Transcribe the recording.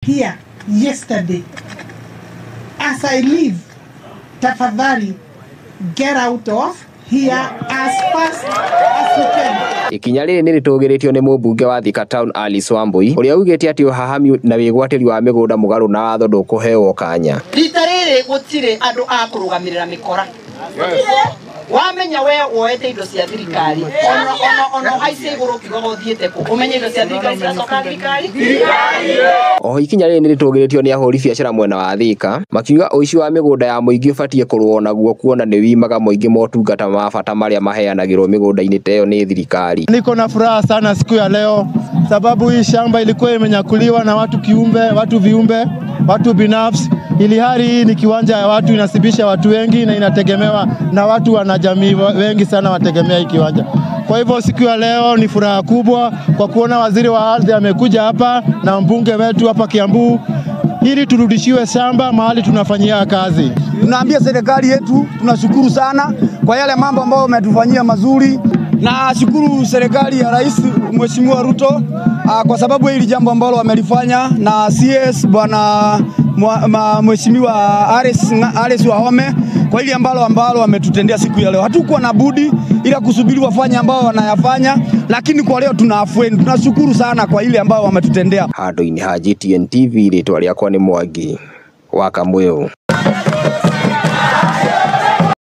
here yesterday. As I leave, tafadhali get out of here as fast as you can. Ikinya riri ni ritugiritio ni mũmbunge wa Thika Town Alice Wambui uria ugite ati uhahami na wigwatiri wa migunda mugaru na watho ndukuheo kanya. Rita riri gutire andu a kurugamirira mikora. Wamenya we woete indo cia thirikari ono haice iguru kigogo thiete ku umenye indo cia thirikari ciracoka thirikari. Oho ikinya riri ni ritugiritio ni ahuri biacara mwena wa Thika makiuga uici wa migunda ya muingi ubatie kurwo naguo kuona ni wimaga muingi motungata ma bata maria maheanagirwo migunda-ini teyo ni thirikari. Niko na furaha sana siku ya leo sababu hii shamba ilikuwa imenyakuliwa na watu kiumbe, watu viumbe, watu binafsi. Ili hali hii ni kiwanja ya watu, inasibisha watu wengi na inategemewa na watu wanajamii wengi sana wategemea hii kiwanja. Kwa hivyo siku ya leo ni furaha kubwa kwa kuona waziri wa ardhi amekuja hapa na mbunge wetu hapa Kiambu ili turudishiwe shamba mahali tunafanyia kazi. Tunaambia serikali yetu tunashukuru sana kwa yale mambo ambayo umetufanyia mazuri. Na shukuru serikali ya Rais Mheshimiwa Ruto kwa sababu hili jambo ambalo wamelifanya na CS bwana Mheshimiwa Alice Wahome kwa hili ambalo wametutendea siku ya leo. Hatukuwa na budi ila kusubiri wafanye ambao wanayafanya, lakini kwa leo tunaafueni. Tunashukuru sana kwa ile ambao wametutendea. Handu-ini ha GTN TV ritwa riakwa ni Mwangi wa Kamweu.